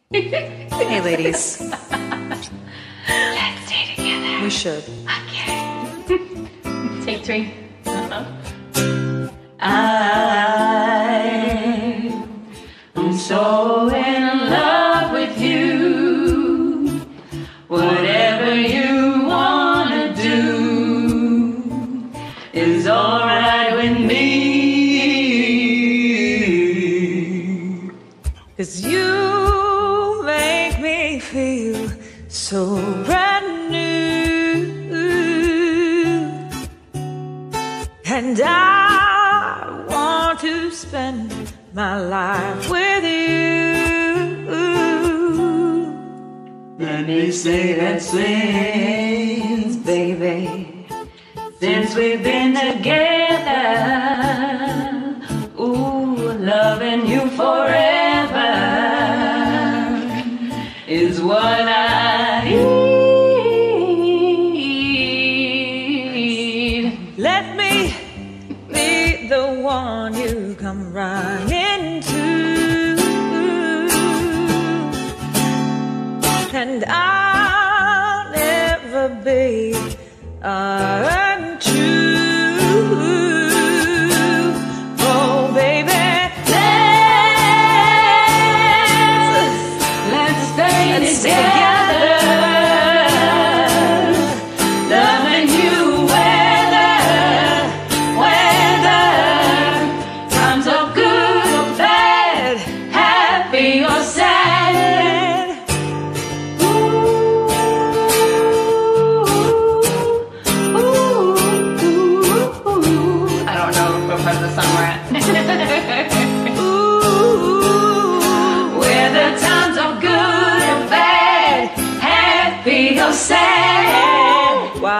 Hey, ladies. Let's stay together. We should. Okay. Take three. I'm so in love with you. Whatever you wanna do is alright with me. 'Cause you make me feel so brand new, and I want to spend my life with you. Let me say that since, baby, since we've been together, ooh, loving you forever is what I need. Let me be the one you come running to, and I'll never be untrue. Oh, baby, let's stay together. Loving you whether times are good or bad, happy or sad. I don't know what part of the song we're at. Whether times are good or bad, happy or sad.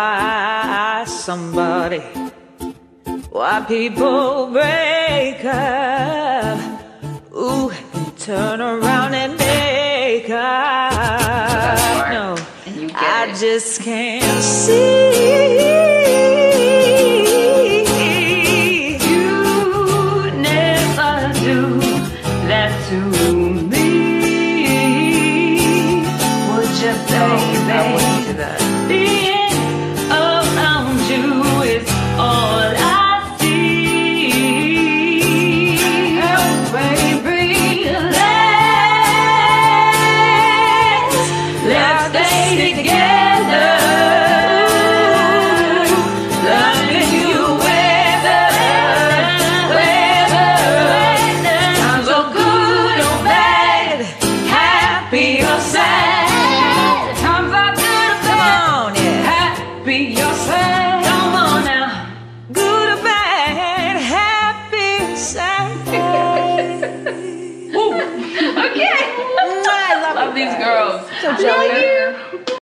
Why people break up, ooh, and turn around and make up. No, I just can't see. You never do that to me. Would you, baby? Being around you is all I see. Oh, baby, let's stay together. Loving you whether times are good or bad, happy or sad. Times are good or bad, happy or sad. Come on now. Good or bad, happy, sad. Okay. I love Love these girls. So jelly. Love you.